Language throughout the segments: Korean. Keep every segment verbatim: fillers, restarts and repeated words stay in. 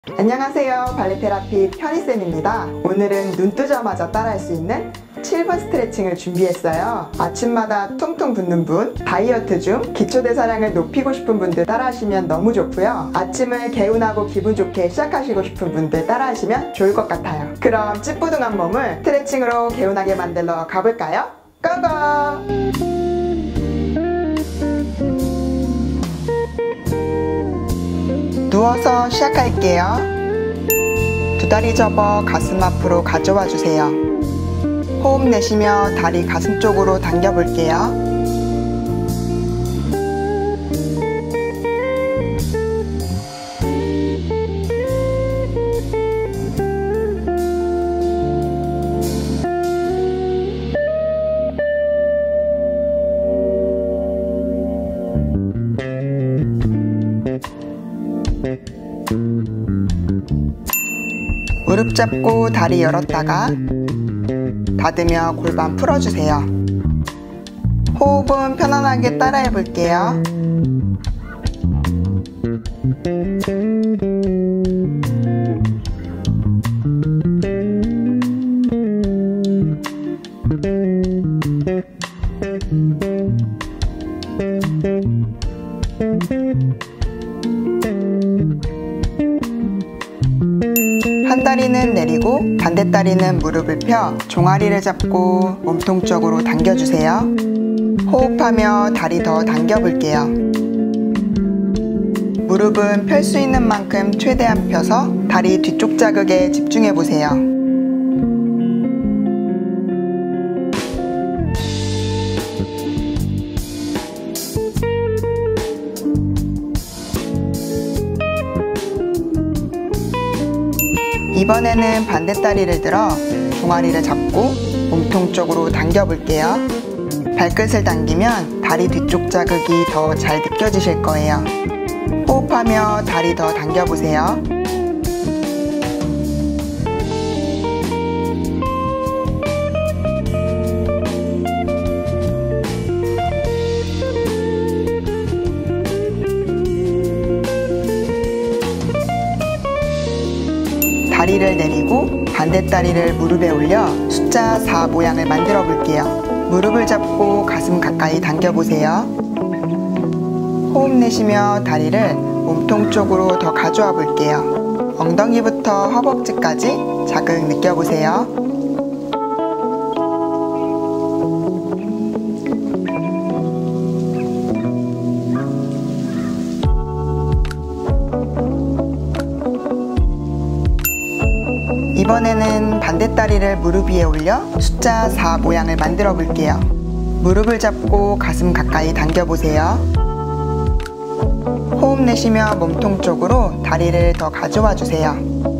안녕하세요, 발레테라피 편희쌤입니다. 오늘은 눈 뜨자마자 따라할 수 있는 칠 분 스트레칭을 준비했어요. 아침마다 퉁퉁 붓는 분, 다이어트 중 기초대사량을 높이고 싶은 분들 따라하시면 너무 좋고요. 아침을 개운하고 기분 좋게 시작하시고 싶은 분들 따라하시면 좋을 것 같아요. 그럼 찌뿌둥한 몸을 스트레칭으로 개운하게 만들러 가볼까요? 고고! 누워서 시작할게요. 두 다리 접어 가슴 앞으로 가져와 주세요. 호흡 내쉬며 다리 가슴 쪽으로 당겨 볼게요. 무릎 잡고 다리 열었다가 닫으며 골반 풀어주세요. 호흡은 편안하게 따라해 볼게요. 한 다리는 내리고 반대 다리는 무릎을 펴 종아리를 잡고 몸통 쪽으로 당겨주세요. 호흡하며 다리 더 당겨 볼게요. 무릎은 펼 수 있는 만큼 최대한 펴서 다리 뒤쪽 자극에 집중해 보세요. 이번에는 반대다리를 들어 종아리를 잡고 몸통 쪽으로 당겨 볼게요. 발끝을 당기면 다리 뒤쪽 자극이 더 잘 느껴지실 거예요. 호흡하며 다리 더 당겨 보세요. 다리를 내리고 반대다리를 무릎에 올려 숫자 사 모양을 만들어 볼게요. 무릎을 잡고 가슴 가까이 당겨 보세요. 호흡 내쉬며 다리를 몸통 쪽으로 더 가져와 볼게요. 엉덩이부터 허벅지까지 자극 느껴보세요. 이번에는 반대다리를 무릎 위에 올려 숫자 사 모양을 만들어 볼게요. 무릎을 잡고 가슴 가까이 당겨 보세요. 호흡 내쉬며 몸통 쪽으로 다리를 더 가져와 주세요.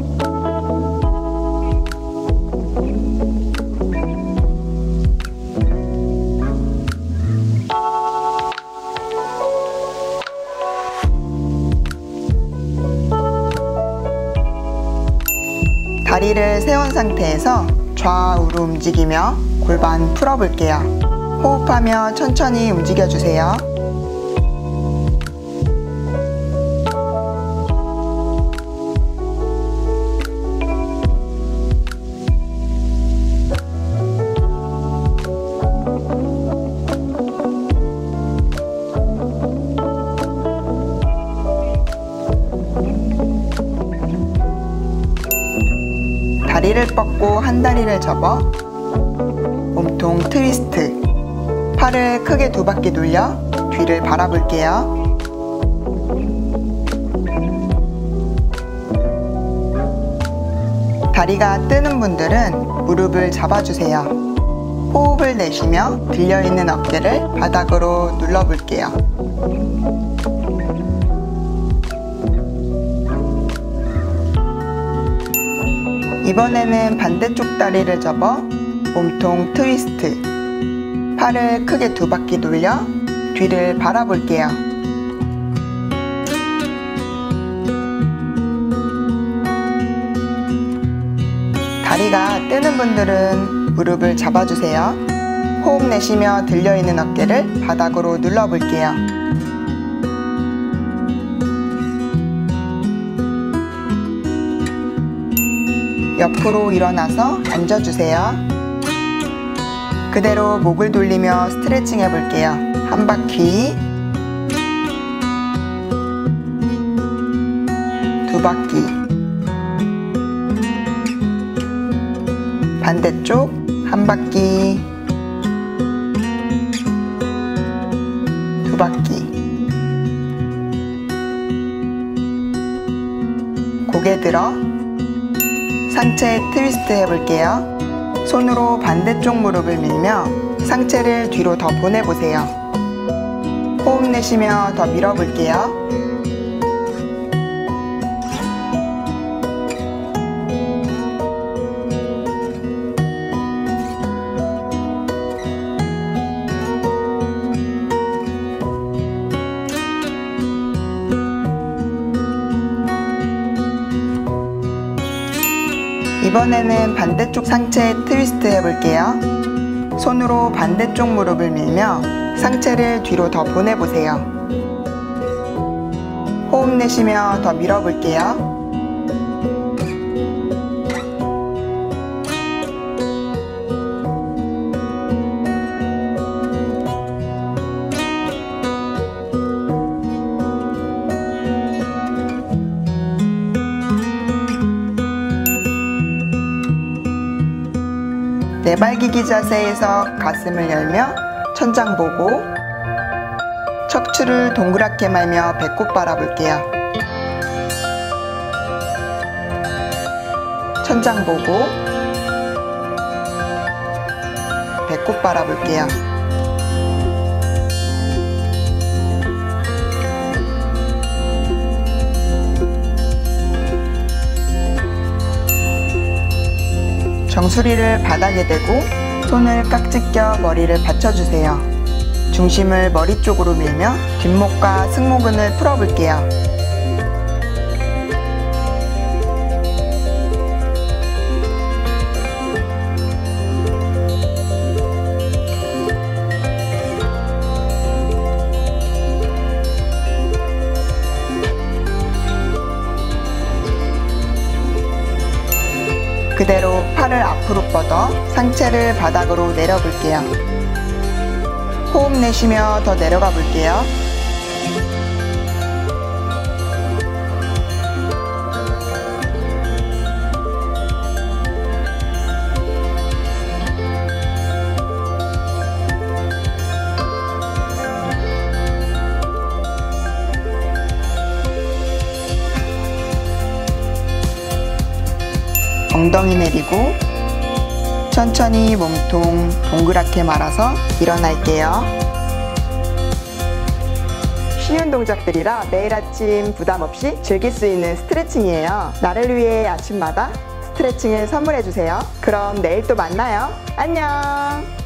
다리를 세운 상태에서 좌우로 움직이며 골반 풀어볼게요. 호흡하며 천천히 움직여주세요. 다리를 뻗고 한 다리를 접어 몸통 트위스트. 팔을 크게 두 바퀴 돌려 뒤를 바라볼게요. 다리가 뜨는 분들은 무릎을 잡아주세요. 호흡을 내쉬며 들려있는 어깨를 바닥으로 눌러볼게요. 이번에는 반대쪽 다리를 접어 몸통 트위스트. 팔을 크게 두 바퀴 돌려 뒤를 바라볼게요. 다리가 뜨는 분들은 무릎을 잡아주세요. 호흡 내쉬며 들려있는 어깨를 바닥으로 눌러볼게요. 옆으로 일어나서 앉아주세요. 그대로 목을 돌리며 스트레칭 해볼게요. 한 바퀴, 두 바퀴, 반대쪽 한 바퀴, 두 바퀴. 고개 들어 상체 트위스트 해볼게요. 손으로 반대쪽 무릎을 밀며 상체를 뒤로 더 보내보세요. 호흡 내쉬며 더 밀어볼게요. 이번에는 반대쪽 상체 트위스트 해볼게요. 손으로 반대쪽 무릎을 밀며 상체를 뒤로 더 보내보세요. 호흡 내쉬며 더 밀어볼게요. 내발기기 자세에서 가슴을 열며 천장 보고 척추를 동그랗게 말며 배꼽 바라볼게요. 천장 보고 배꼽 바라볼게요. 정수리를 바닥에 대고 손을 깍지 껴 머리를 받쳐주세요. 중심을 머리 쪽으로 밀며 뒷목과 승모근을 풀어볼게요. 그대로 팔을 앞으로 뻗어 상체를 바닥으로 내려볼게요. 호흡 내쉬며 더 내려가 볼게요. 엉덩이 내리고 천천히 몸통 동그랗게 말아서 일어날게요. 쉬운 동작들이라 매일 아침 부담 없이 즐길 수 있는 스트레칭이에요. 나를 위해 아침마다 스트레칭을 선물해주세요. 그럼 내일 또 만나요. 안녕.